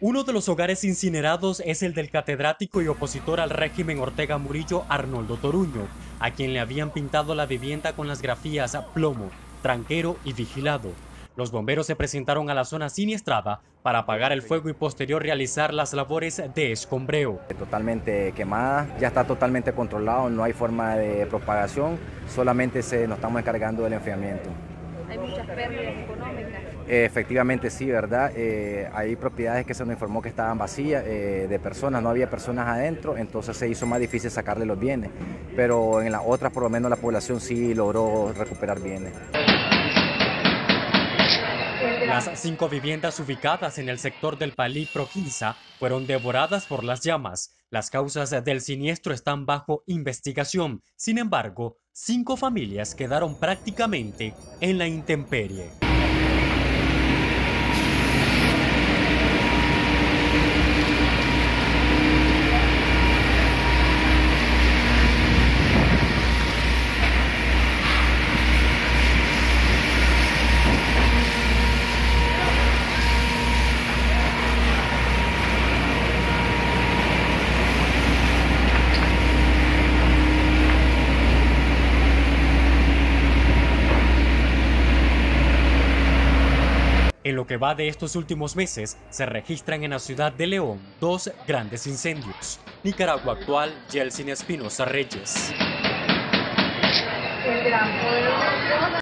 Uno de los hogares incinerados es el del catedrático y opositor al régimen Ortega Murillo, Arnoldo Toruño, a quien le habían pintado la vivienda con las grafías plomo, tranquero y vigilado. Los bomberos se presentaron a la zona siniestrada para apagar el fuego y posterior realizar las labores de escombreo. Totalmente quemada, ya está totalmente controlado, no hay forma de propagación, solamente nos estamos encargando del enfriamiento. Hay muchas pérdidas económicas. Efectivamente sí, ¿verdad? Hay propiedades que se nos informó que estaban vacías de personas, no había personas adentro, entonces se hizo más difícil sacarle los bienes, pero en las otras por lo menos la población sí logró recuperar bienes. Las 5 viviendas ubicadas en el sector del Palí Proquinza fueron devoradas por las llamas. Las causas del siniestro están bajo investigación. Sin embargo, 5 familias quedaron prácticamente en la intemperie. En lo que va de estos últimos meses, se registran en la ciudad de León 2 grandes incendios. Nicaragua Actual, Yeltsin Espinosa Reyes.